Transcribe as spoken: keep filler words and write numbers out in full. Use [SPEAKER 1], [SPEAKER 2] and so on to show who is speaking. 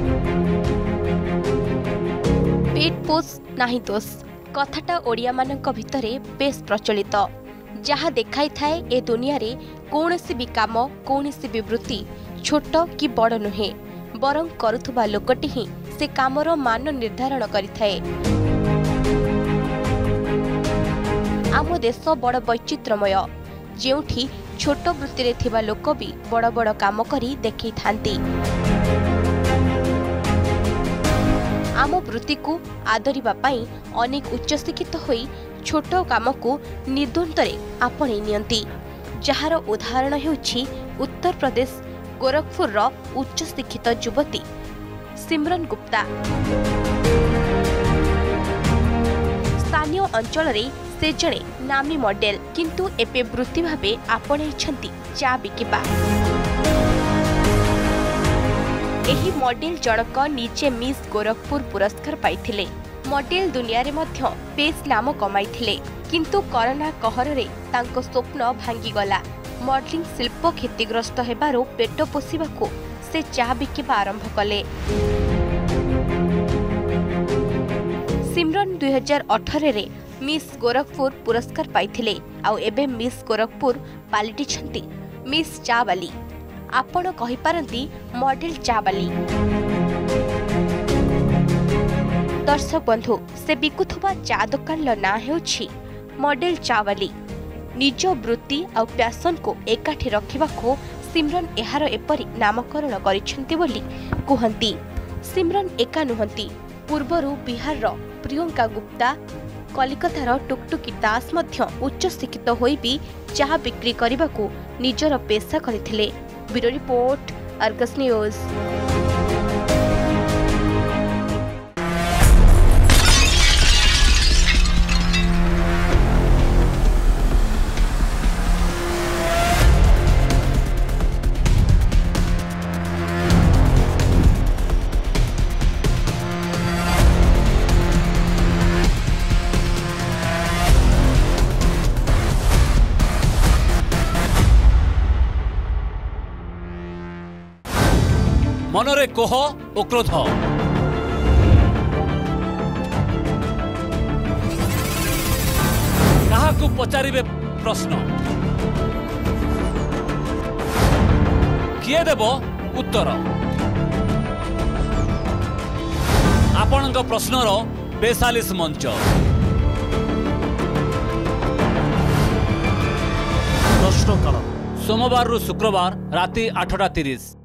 [SPEAKER 1] पेट पोष नाही दोष कथाटा ओडिया मानक भितरे बेस प्रचलित जहाँ देखाई थाए ए दुनिया रे कौनसी भी काम कौनसी भी वृत्ति छोट कि बड़ नुहे बरं करुथुबा लोकटी ही से कामर मान निर्धारण करिथाए। आम देश बड़ वैचित्रमय जेउठी छोट वृत्ति रे थिबा लोक भी बड़ बड़ काम करी देखै थांती। आम वृत्ति को आदरिबा पाई अनेक उच्च शिक्षित होई छोट काम को निर्द्वंदरे आपणे नियंती जार उदाहरण हेउछि उत्तर प्रदेश गोरखपुर रो उच्च शिक्षित युवती सिमरन गुप्ता। स्थानीय अंचल रे से जणे नामी मॉडल किंतु एपे वृत्ति भाबे आपणे छंती चा बिकिबा। एही मॉडल जनक निजे मिस गोरखपुर पुरस्कार पाइथिले। मॉडल दुनिया रे मध्य बेस नाम कमाइथिले किंतु कोरोना कहर रे तांको स्वप्न भांगी गला। मॉडलिंग शिल्प क्षतिग्रस्त हेबारो पेट पोषिबाकू से चा बिकिबा आरंभ कले। सिमरन दुई हजार अठारह रे मिस गोरखपुर पुरस्कार पाइथिले आउ एबे मिस गोरखपुर पालिटी छंती मिस चावाली। आपण कहि पारंती मॉडल चावाली। दर्शक बंधु से बिकुथुबा चा दुकान ना हेउछि मॉडल चावाली। निज वृत्ति और पैशन को एकाठी रखिबाको सिमरन एहार एपरी नामकरण करिसेंती बोली कुहंती। सिमरन एका नुहंती पूर्वरु बिहार रो प्रियंका गुप्ता कलिकतार टुकटुकी दास मध्य उच्च शिक्षित होई भी चाह बिक्री करबाको निजर पेशा करथिले। Bureau report Argus news.
[SPEAKER 2] मनरे कोह ओ क्रोध काहाकू पचारिबे प्रश्न किए देबो उत्तर आपणक प्रश्नर बेचालीस मंच प्रश्नकाल सोमवार रु शुक्रवार राति आठटा तीस।